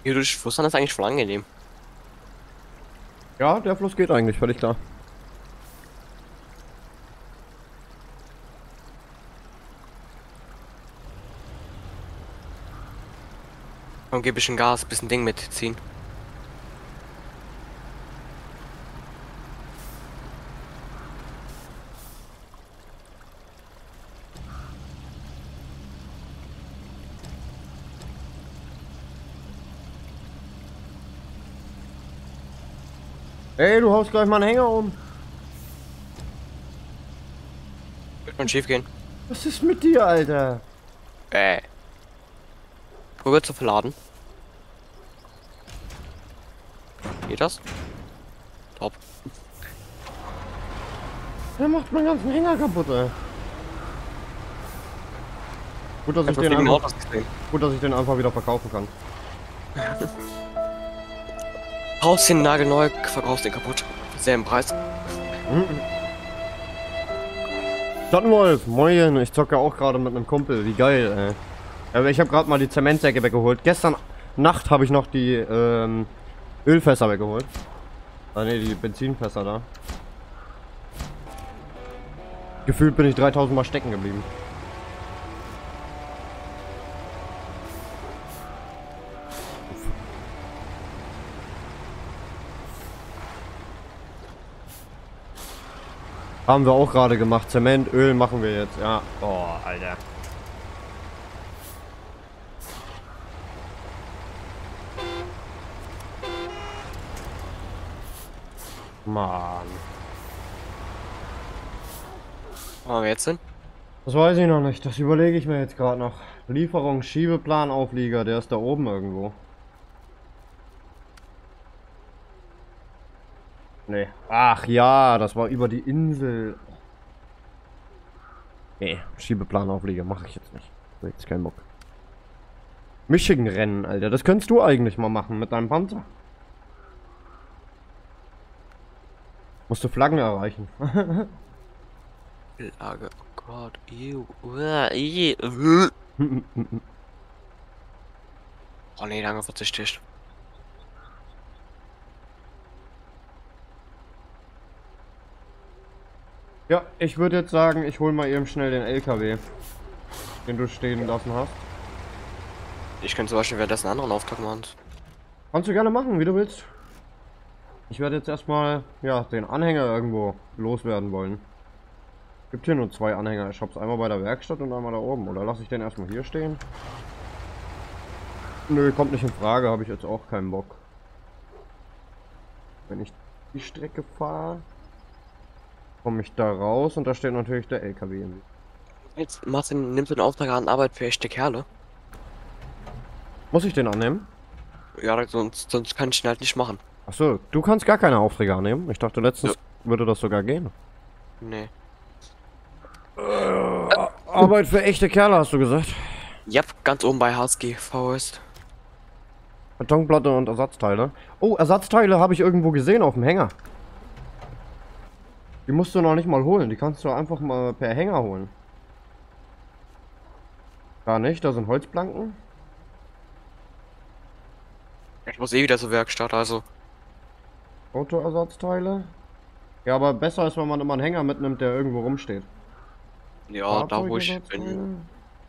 Hier durch Flussland ist eigentlich voll angenehm. Ja, der Fluss geht eigentlich, völlig klar. Komm, gib bisschen Gas, bisschen Ding mitziehen. Ey, du haust gleich mal einen Hänger um. Wird man schief gehen. Was ist mit dir, Alter? Wo wird's so verladen? Geht das? Top. Der macht meinen ganzen Hänger kaputt, ey. Gut, dass ich den fliegen einfach, Autos gesehen. gut, dass ich den einfach wieder verkaufen kann. Haust den nagelneu, verkaufst den kaputt. Selben Preis. Schattenwolf, moin, ich zocke auch gerade mit einem Kumpel, wie geil, ey. Aber ich habe gerade mal die Zementsäcke weggeholt. Gestern Nacht habe ich noch die Ölfässer weggeholt. Ah ne, die Benzinfässer da. Gefühlt bin ich 3000 Mal stecken geblieben. Haben wir auch gerade gemacht. Zement, Öl machen wir jetzt. Ja. Oh, Alter. Mann. Wo haben wir jetzt hin? Das weiß ich noch nicht. Das überlege ich mir jetzt gerade noch. Lieferung, Schiebeplan, Auflieger. Der ist da oben irgendwo. Nee. Ach ja, das war über die Insel. Nee, Schiebeplanauflieger mache ich jetzt nicht. Ich jetzt keinen Bock. Michigan-Rennen, Alter. Das könntest du eigentlich mal machen mit deinem Panzer. Musst du Flaggen erreichen. Lage, oh Gott, Oh nee, lange verzichte ich. Ja, ich würde jetzt sagen, ich hole mal eben schnell den LKW, den du stehen lassen hast. Ich könnte zum Beispiel währenddessen einen anderen Auftrag machen. Kannst du gerne machen, wie du willst. Ich werde jetzt erstmal, ja, den Anhänger irgendwo loswerden wollen. Gibt hier nur 2 Anhänger. Ich hab's einmal bei der Werkstatt und einmal da oben. Oder lasse ich den erstmal hier stehen? Nö, kommt nicht in Frage, habe ich jetzt auch keinen Bock. Wenn ich die Strecke fahre, komme ich da raus und da steht natürlich der LKW. Jetzt Martin, nimmst du den Auftrag an Arbeit für echte Kerle? Muss ich den annehmen? Ja, sonst kann ich ihn halt nicht machen. Achso, du kannst gar keine Aufträge annehmen. Ich dachte letztens würde das sogar gehen. Nee. Arbeit für echte Kerle, hast du gesagt. Yep, ganz oben bei Husky Forest. Betonplatte und Ersatzteile. Oh, Ersatzteile habe ich irgendwo gesehen auf dem Hänger. Die musst du noch nicht mal holen. Die kannst du einfach mal per Hänger holen. Gar nicht, da sind Holzplanken. Ich muss eh wieder zur Werkstatt, also. Autoersatzteile. Ja, aber besser ist, wenn man immer einen Hänger mitnimmt, der irgendwo rumsteht. Ja, da wo ich bin.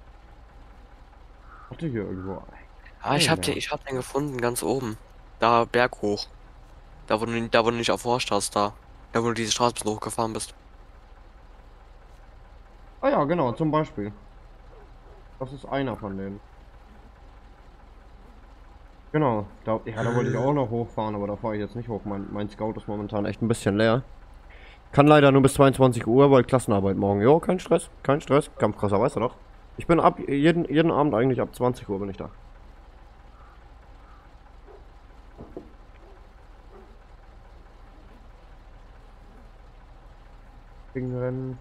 Hatte hier irgendwo. Ah, ich hab den gefunden, ganz oben. Da berghoch. Da wo du nicht erforscht hast, da. Da wo du diese Straße bis hochgefahren bist. Ah ja, genau, zum Beispiel. Das ist einer von denen. Genau, da wollte ich auch noch hochfahren, aber da fahre ich jetzt nicht hoch. Mein Scout ist momentan echt ein bisschen leer. Kann leider nur bis 22 Uhr, weil Klassenarbeit morgen. Jo, kein Stress, kein Stress. Kampfkrasser, weißt du doch. Ich bin ab jeden Abend eigentlich ab 20 Uhr bin ich da. Rennen.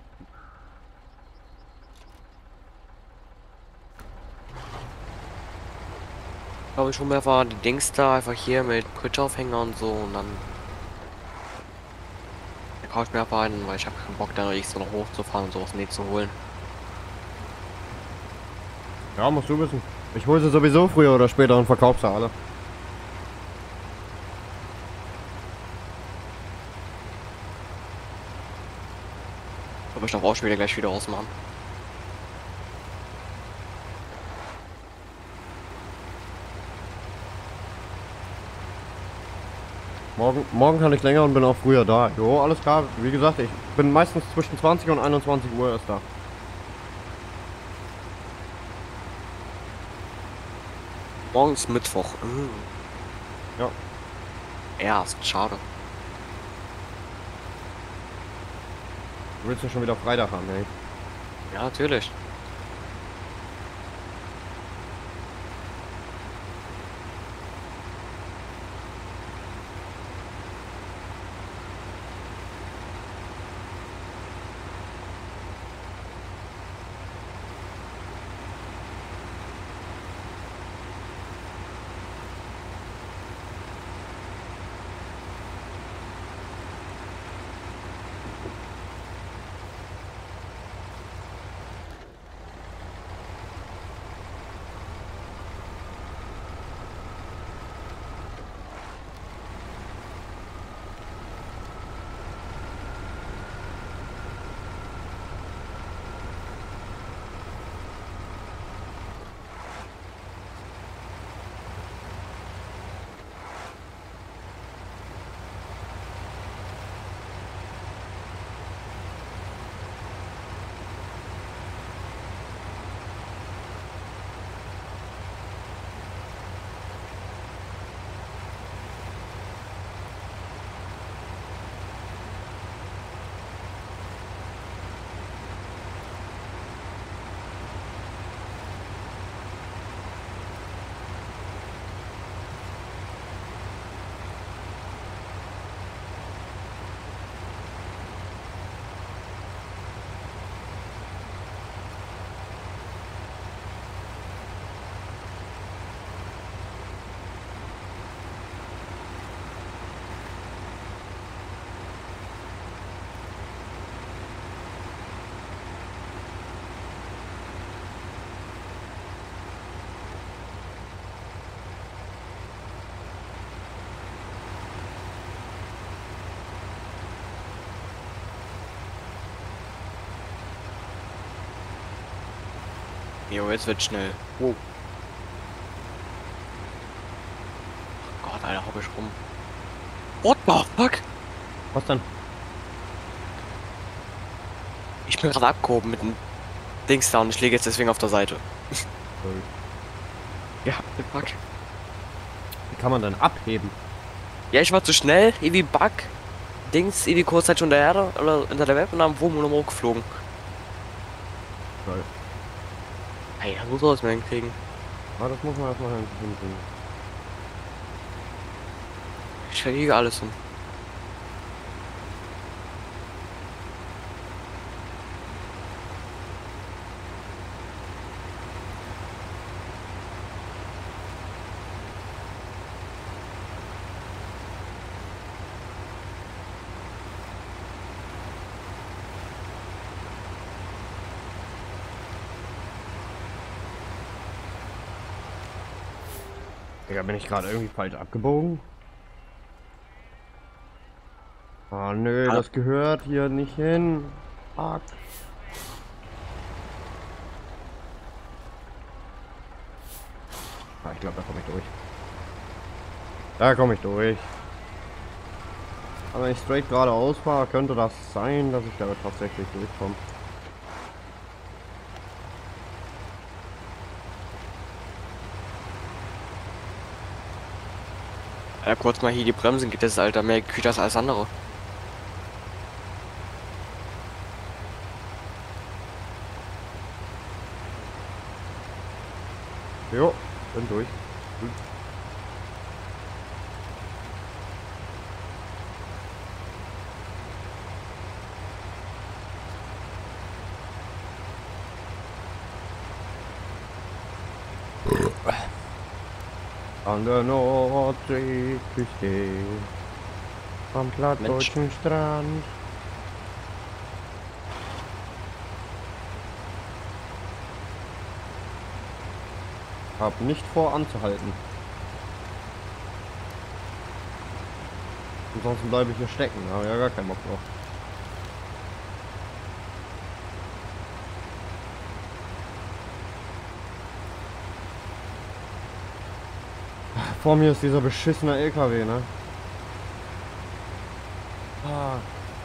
Glaube ich schon mehr war die Dings da, einfach hier mit Kutschaufhänger und so und dann. Da kaufe ich mir einfach einen, weil ich habe keinen Bock da noch extra noch hochzufahren und sowas nicht zu holen. Ja, musst du wissen. Ich hole sie sowieso früher oder später und verkaufe sie alle. Aber ich darf auch schon wieder gleich wieder ausmachen. Morgen kann ich länger und bin auch früher da. Jo, alles klar. Wie gesagt, ich bin meistens zwischen 20 und 21 Uhr erst da. Morgens Mittwoch. Ja. Erst, schade. Du willst ja schon wieder Freitag haben, ey. Ja, natürlich. Jo, jetzt wird schnell. Oh Gott, Alter, hopp ich rum. What the fuck? Was denn? Ich bin gerade abgehoben mit dem Dings da und ich lege jetzt deswegen auf der Seite. Sorry. Ja, fuck. Wie kann man denn abheben? Ja, ich war zu schnell, irgendwie Bug. Dings, irgendwie kurzzeitig unter der Erde oder unter der Welt und dann Wurm und hochgeflogen. Geil. Ey, das muss sowas mehr hinkriegen. Ah, das muss man erstmal hinkriegen. Ich kriege alles hin. Digga, bin ich gerade irgendwie falsch abgebogen? Ah, nö, das gehört hier nicht hin. Fuck. Ah, ich glaube, da komme ich durch. Da komme ich durch. Aber wenn ich straight geradeaus fahre, könnte das sein, dass ich da tatsächlich durchkomme. Ja, kurz mal hier die Bremsen geht das, Alter, mehr kühlt das als andere. Jo, bin durch. Gut. An der Nordseeküste, am plattdeutschen Strand. Hab nicht vor anzuhalten. Ansonsten bleibe ich hier stecken, aber ja gar keinen Bock drauf. vor mir ist dieser beschissene LKW, ne? Ah.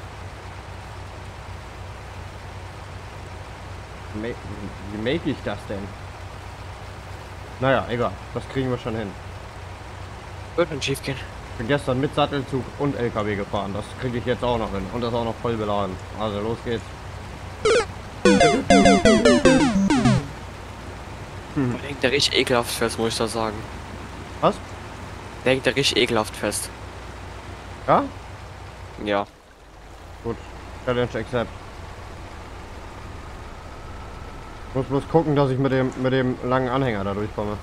Wie make ich das denn? Naja, egal. Das kriegen wir schon hin. Wird schon schief gehen. Ich bin gestern mit Sattelzug und LKW gefahren. Das kriege ich jetzt auch noch hin. Und das auch noch voll beladen. Also los geht's. Der hängt da richtig ekelhaft fest, muss ich da sagen. Was? Der hängt da richtig ekelhaft fest. Ja? Ja. Gut. Challenge accept. Muss bloß gucken, dass ich mit dem langen Anhänger da durchkomme.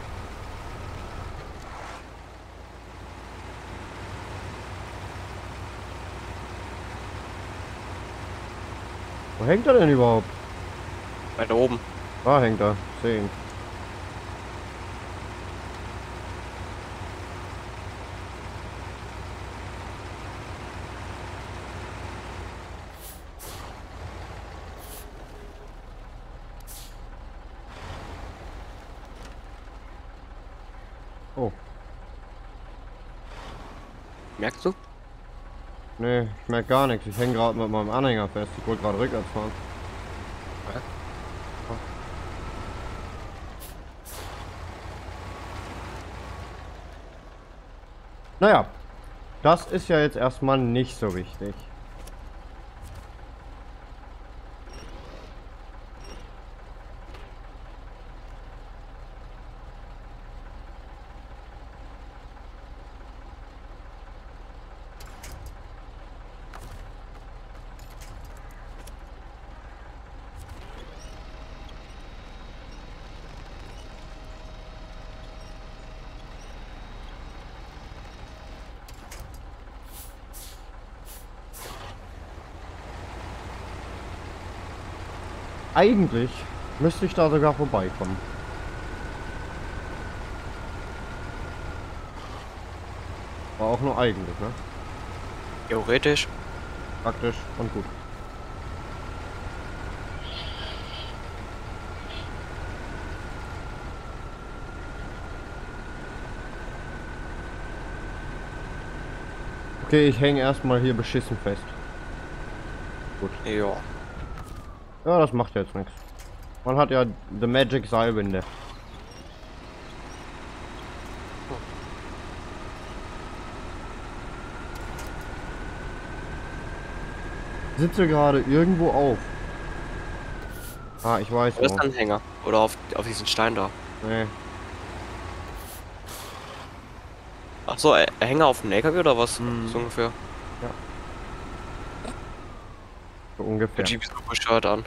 Wo hängt er denn überhaupt? Weiter oben. Da hängt er. 10. Oh. Merkst du? Nee, ich merke gar nichts. Ich hänge gerade mit meinem Anhänger fest. Ich wollte gerade rückwärts fahren. Ja. Naja, das ist ja jetzt erstmal nicht so wichtig. Eigentlich müsste ich da sogar vorbeikommen. War auch nur eigentlich, ne? Theoretisch. Praktisch und gut. Okay, ich hänge erstmal hier beschissen fest. Gut. Ja. Ja, das macht jetzt nichts. Man hat ja The Magic Seilwinde. Ich sitze gerade irgendwo auf. Ah, ich weiß Wo ist wo. der Anhänger? Oder auf diesen Stein da. Nee. Ach so, Hänger auf dem LKW oder was? Hm. So ungefähr. So Der ungefähr. Jeep ist so bescheuert an.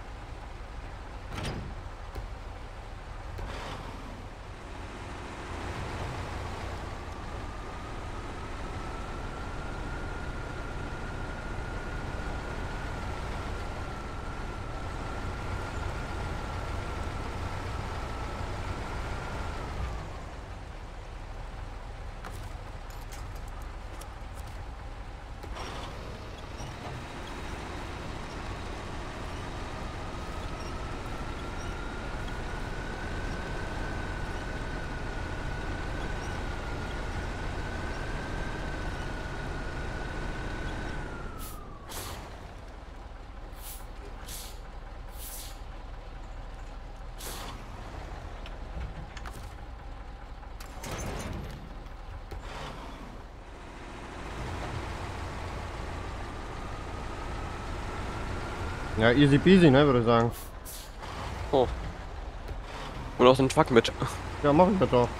Ja, easy peasy, ne, würde ich sagen. Oh. Und auch den Truck mit. Ja, machen wir doch.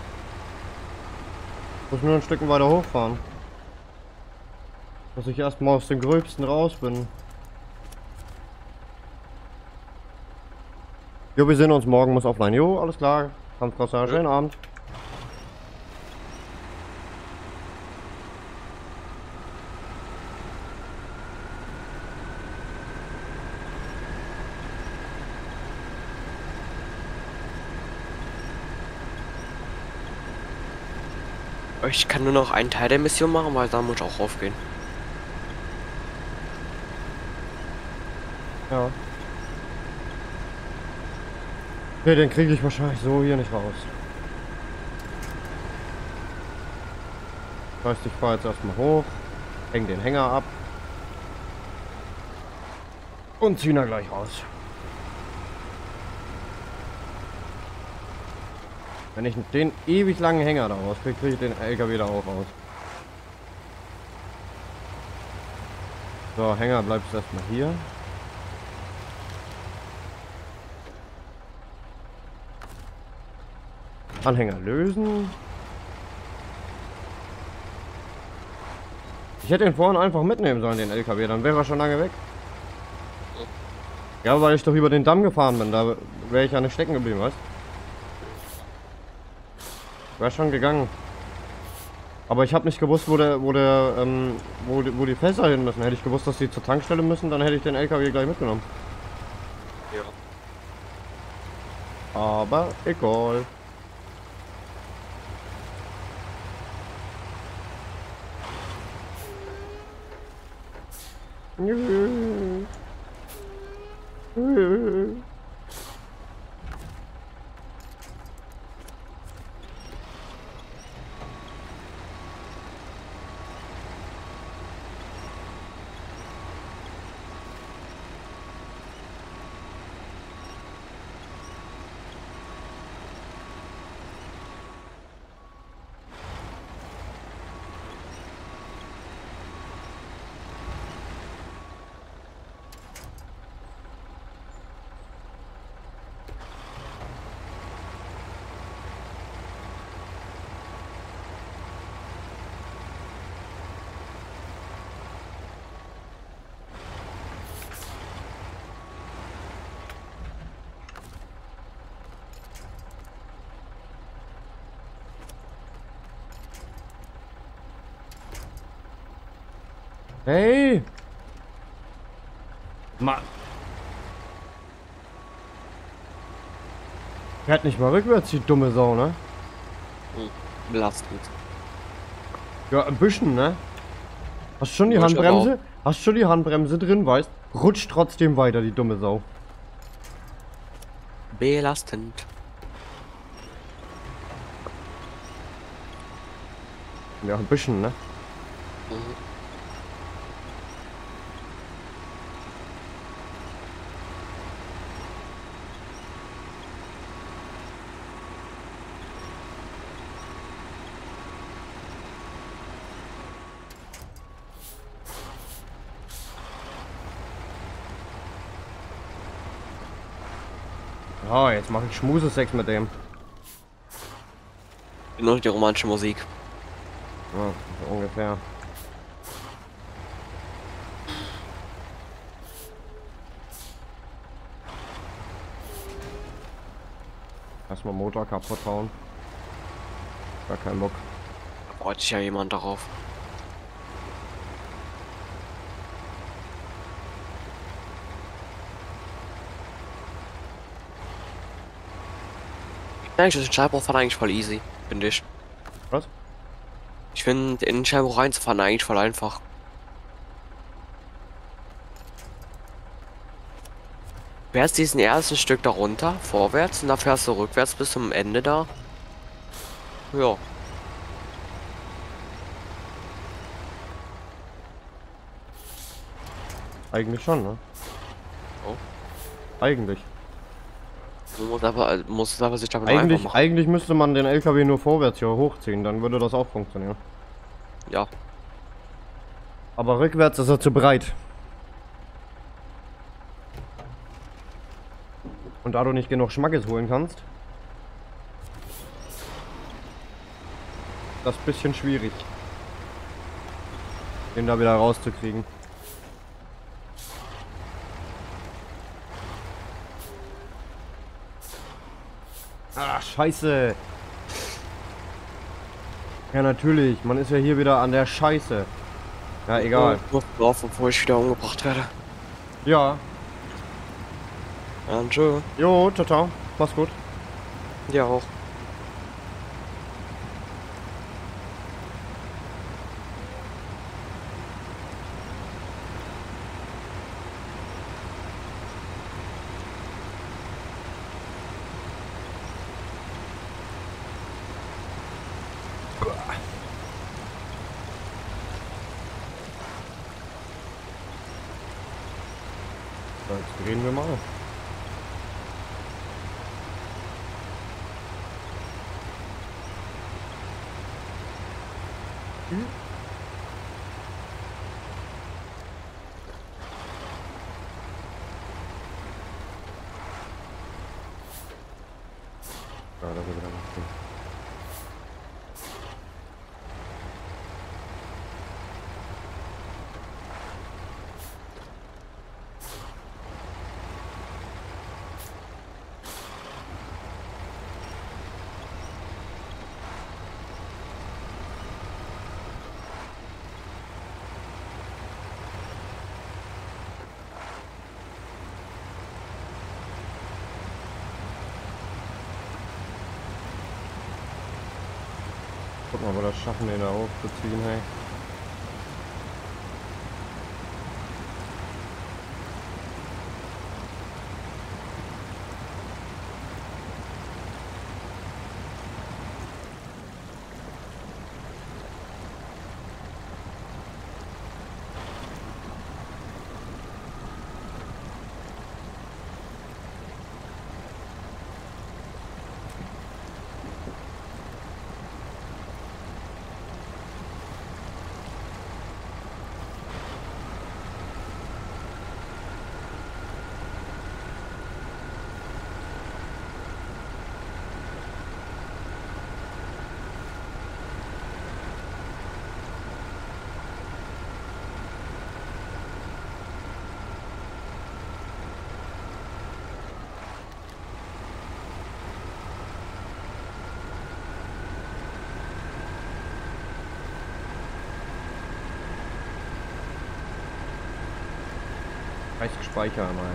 Muss nur ein Stück weiter hochfahren. Dass ich erstmal aus dem Gröbsten raus bin. Jo, wir sehen uns morgen, muss offline. Jo, alles klar. Kampfkrasser, schönen Abend. Ich kann nur noch einen Teil der Mission machen, weil da muss ich auch raufgehen. Ja. Okay, den kriege ich wahrscheinlich so hier nicht raus. Das heißt, ich fahre jetzt erstmal hoch, häng den Hänger ab und zieh ihn da gleich raus. Wenn ich den ewig langen Hänger da rauskriege, kriege ich den LKW da auch raus. So, Hänger bleibst erstmal hier. Anhänger lösen. Ich hätte ihn vorhin einfach mitnehmen sollen, den LKW, dann wäre er schon lange weg. Ja, weil ich doch über den Damm gefahren bin, da wäre ich ja nicht stecken geblieben, weißt du? Wäre schon gegangen. Aber ich habe nicht gewusst, wo die Fässer hin müssen. Hätte ich gewusst, dass die zur Tankstelle müssen, dann hätte ich den LKW gleich mitgenommen. Ja. Aber egal. Hey! Mann! Fährt nicht mal rückwärts, die dumme Sau, ne? Belastend. Ja, ein bisschen, ne? Hast schon die Ja, ich Handbremse? Hast schon die Handbremse drin, weißt? Rutscht trotzdem weiter, die dumme Sau. Belastend. Ja, ein bisschen, ne? Mhm. Oh, jetzt mache ich Schmusesex mit dem. Nur die romantische Musik. Ja, so ungefähr. Erstmal Motor kaputt hauen. Gar keinen Bock. Da freut sich ja jemand darauf. Eigentlich ist ein Scheibenfahren eigentlich voll easy, finde ich. Was? Ich finde, in den Scheibenbruch reinzufahren eigentlich voll einfach. Du fährst diesen ersten Stück da runter, vorwärts, und dann fährst du rückwärts bis zum Ende da. Ja. Eigentlich schon, ne? Oh. Eigentlich. Du musst es aber sich damit einfach Eigentlich, machen. eigentlich müsste man den LKW nur vorwärts hier hochziehen, dann würde das auch funktionieren. Ja. Aber rückwärts ist er zu breit. Und da du nicht genug Schmackes holen kannst, das ist ein bisschen schwierig, den da wieder rauszukriegen. Ach, scheiße. Ja, natürlich. Man ist ja hier wieder an der Scheiße. Ja, egal. Ich muss drauf, bevor ich wieder umgebracht werde. Ja. Ja, tschö. Jo, ciao, ciao. Mach's gut. Ja, auch. So, jetzt drehen wir mal. Ja, das ist wieder nicht gut. Guck mal, ob wir das schaffen, den da hochzuziehen, hey. Reicht Speicher mal.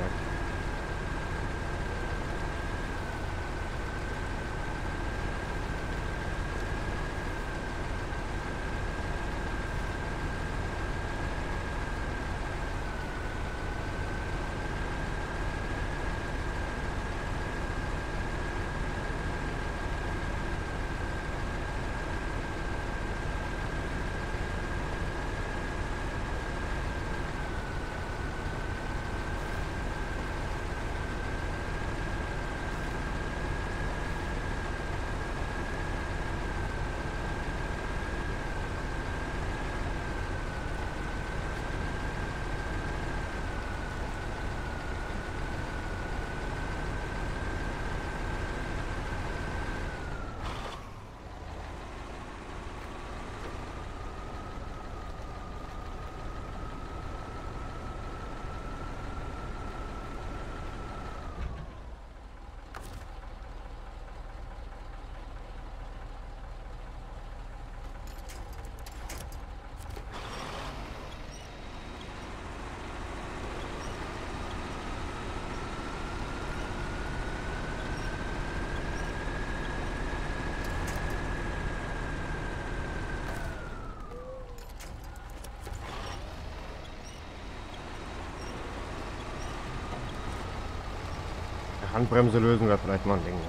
Handbremse lösen wäre vielleicht mal ein Ding.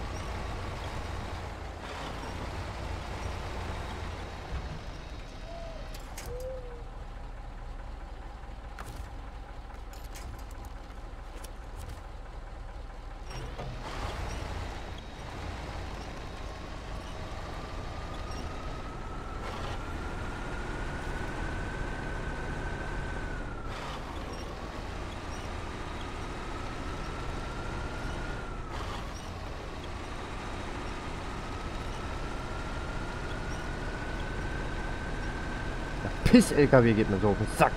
Piss-LKW geht mir so auf den Sack.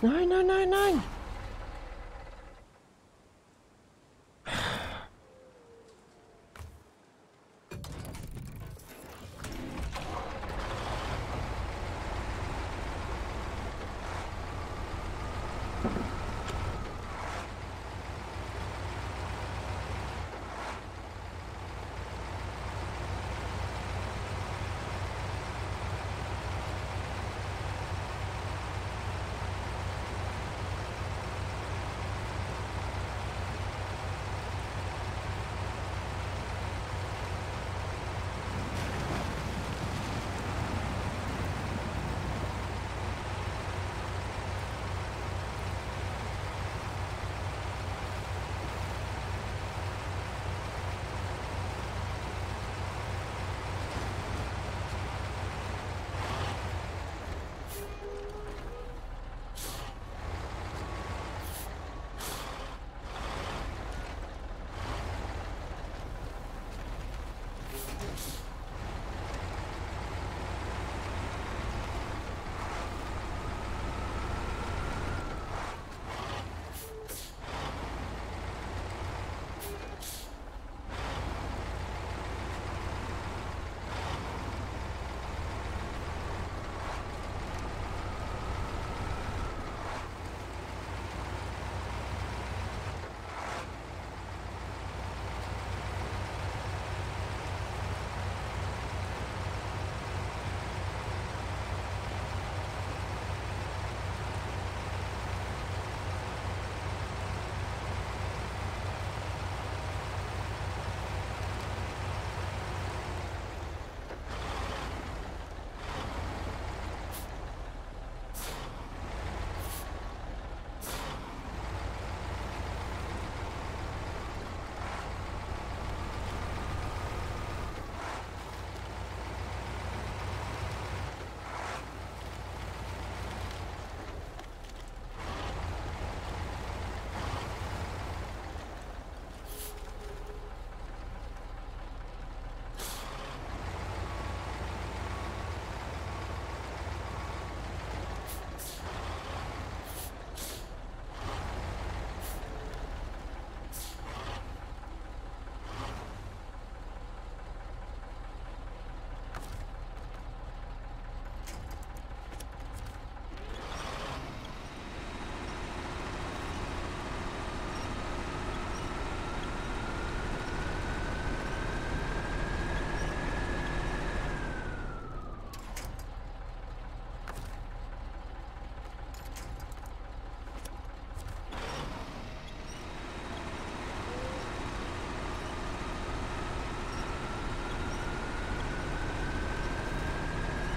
Nein, nein, nein, nein.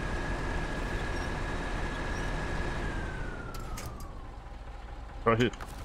Geil.